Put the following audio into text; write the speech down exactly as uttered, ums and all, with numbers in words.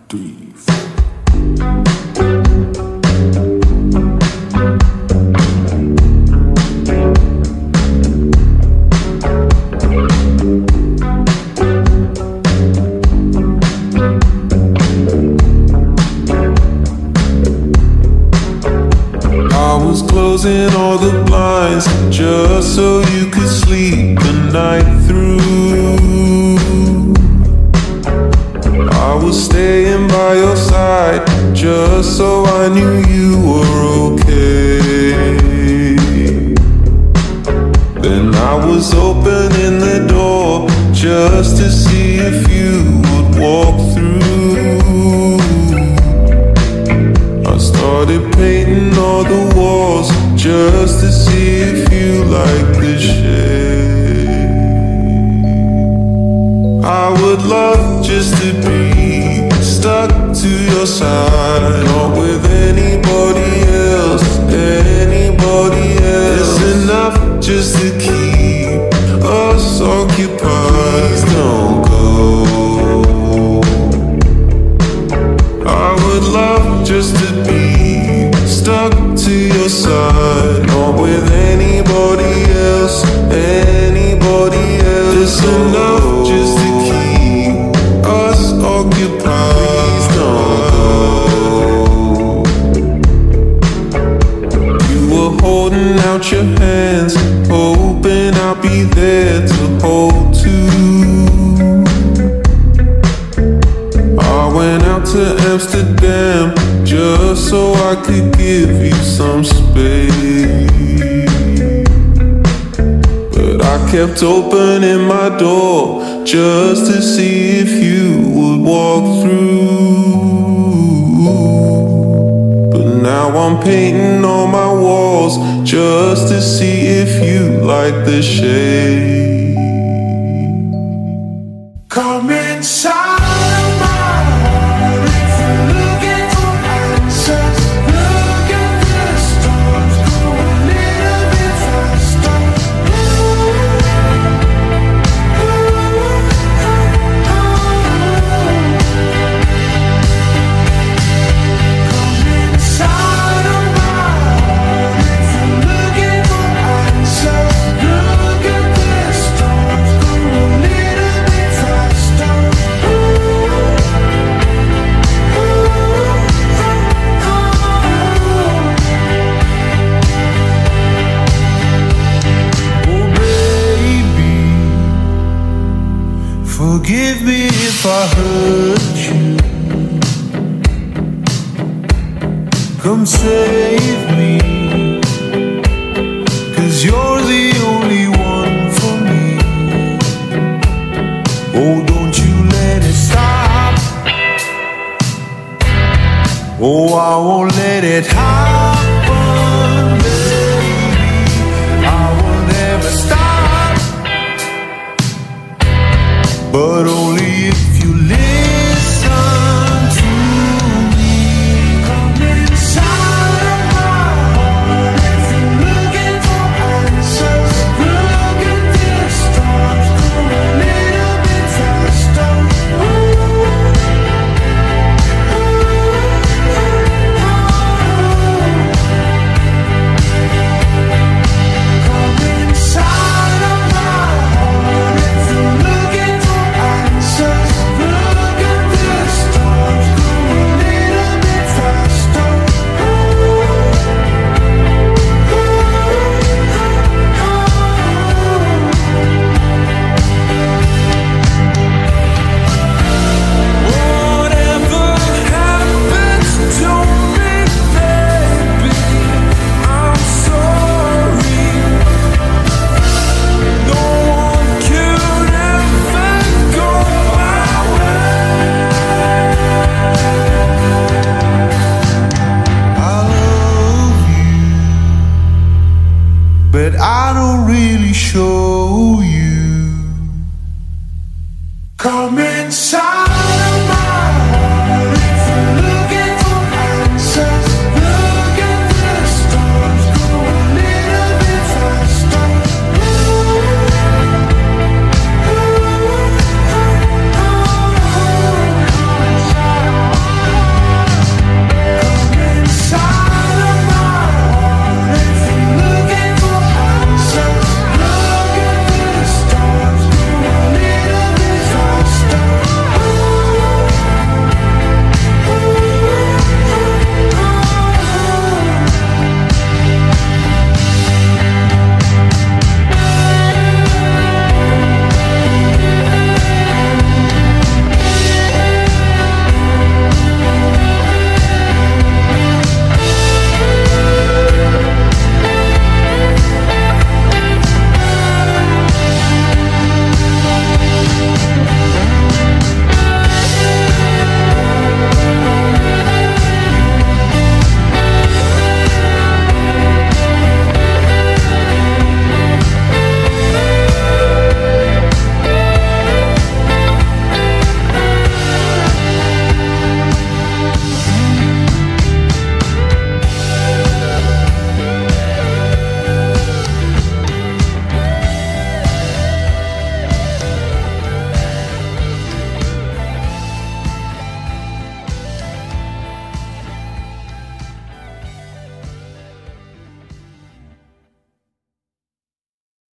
three, four. Closing all the blinds just so you could sleep the night through. I was staying by your side just so I knew you were okay. Then I was opening the door just to see if you would walk through. I started painting all the walls just to see if you like the shade. I would love just to be stuck to your side, not with anybody else, anybody else. It's enough just to keep us occupied. Please don't go. I would love just to be stuck to your side, not with anybody else, anybody else. It's enough just to keep us occupied. Please don't go. You were holding out your hands, hoping I'll be there to hold too. I went out to Amsterdam just so I could give you some space, but I kept opening my door just to see if you would walk through. But now I'm painting on my walls just to see if you like the shade. Come inside. Forgive me if I hurt you. Come save me, 'cause you're the only one for me. Oh, don't you let it stop. Oh, I won't let it happen, baby. I will never stop. But oh,